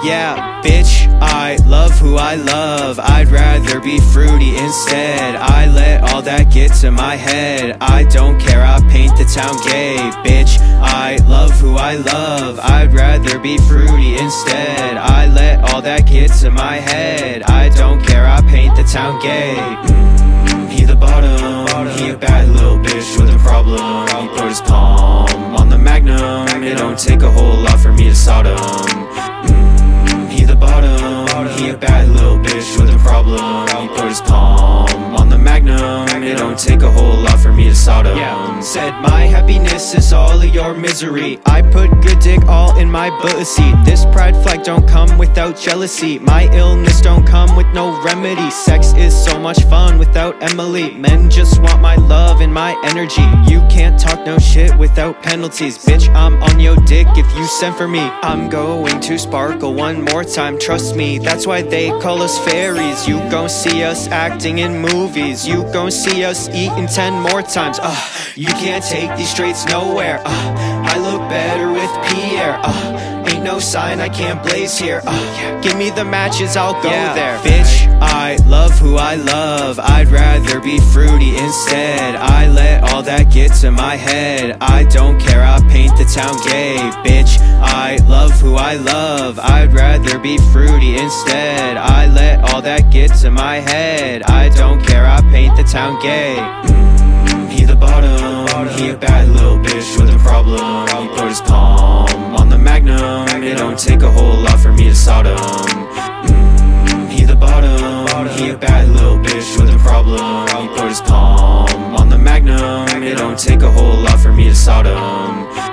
Yeah, bitch, I love who I love. I'd rather be fruity instead. I let all that get to my head. I don't care, I paint the town gay. Bitch, I love who I love. I'd rather be fruity instead. I let all that get to my head. I don't care, I paint the town gay. He the bottom, he a bad little bitch with a problem. He put his palm on the magnum. It don't take a whole lot for me to sod him. He the bottom, he a bad little bitch with a problem. He put his palm on the magnum. It don't take a whole lot for me to sod him. Said my happiness is all of your misery. I put good dick all in my pussy. This pride flag don't come without jealousy. My illness don't come with no remedy. Sex is so much fun without Emily. Men just want my love and my energy. You can't talk no shit without penalties. Bitch, I'm on your dick if you send for me. I'm going to sparkle one more time, trust me. That's why they call us fairies. You gon' see us acting in movies. You gon' see us eating 10 more times. You can't take these streets nowhere. I look better with Pierre. Ain't no sign I can't blaze here. Give me the matches, I'll go there. Bitch, I love who I love. I'd rather be fruity instead. I let all that get to my head. I don't care, I paint the town gay. Bitch, I love who I love. I'd rather be fruity instead. I let all that get to my head. I don't care, I paint the town gay. He the bottom, he a bad little bitch with a problem. He put his palm on the magnum. It don't take a whole lot for me to sod him. He the bottom, he a bad little bitch with a problem. He put his palm on the magnum. It don't take a whole lot for me to sod him.